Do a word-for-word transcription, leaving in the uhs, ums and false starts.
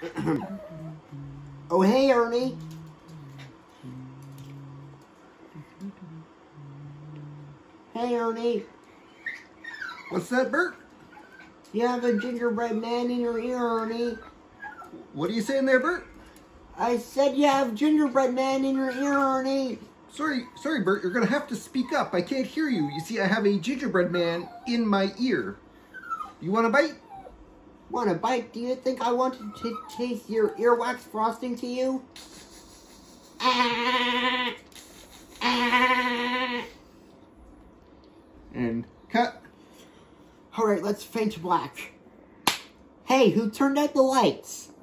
Oh, hey, Ernie. Hey, Ernie. What's that, Bert? You have a gingerbread man in your ear, Ernie. What are you saying there, Bert? I said you have gingerbread man in your ear, Ernie. Sorry, sorry, Bert. You're gonna have to speak up. I can't hear you. You see, I have a gingerbread man in my ear. You want a bite? Want a bite? Do you think I want to taste your earwax frosting to you? Ah, ah. And cut. All right, let's fade to black. Hey, who turned out the lights?